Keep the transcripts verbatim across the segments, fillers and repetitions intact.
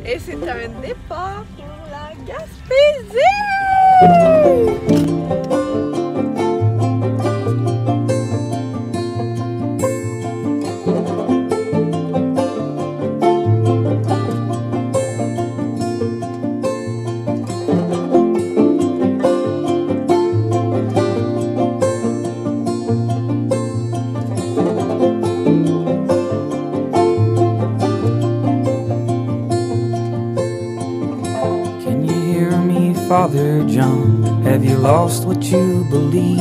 Et c'est un départ pour la Gaspésie! Father John, have you lost what you believe?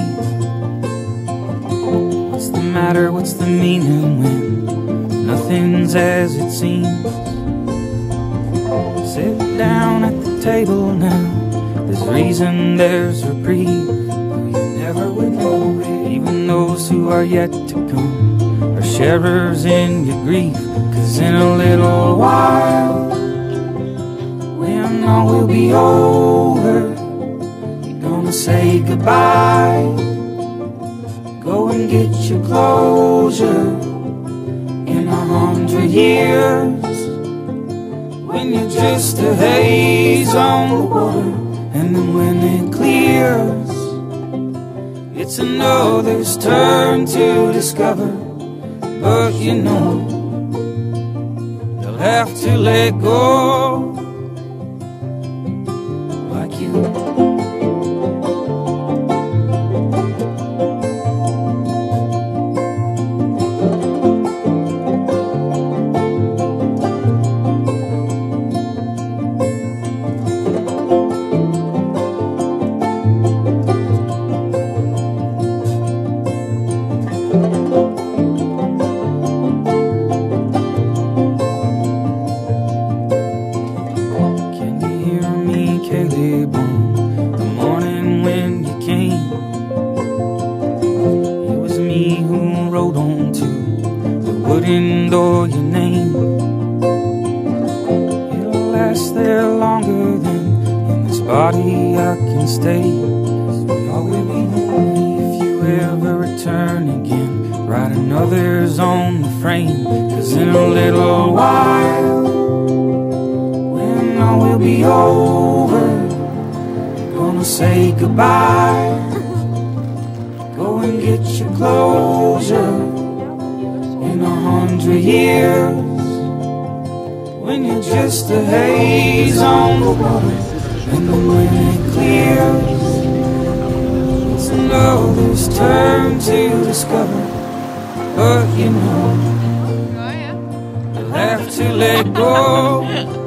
What's the matter, what's the meaning when nothing's as it seems? Sit down at the table now, there's reason, there's reprieve. You never would know it. Even those who are yet to come are sharers in your grief. Cause in a little while, when all will be over, you're gonna say goodbye. Go and get your closure. In a hundred years, when you're just a haze on the water, and then when it clears, it's another's turn to discover. But you know, you'll have to let go. The morning when you came, it was me who wrote on to the wooden door your name. It'll last there longer than in this body I can stay. I will be lonely if you ever return again. Write another's on the frame. Cause in a little while, when all will be over, gonna say goodbye. Go and get your closure. In a hundred years, when you're just a haze on the water, and then when it clears, it's another's turn to discover. But you know, you'll have to let go.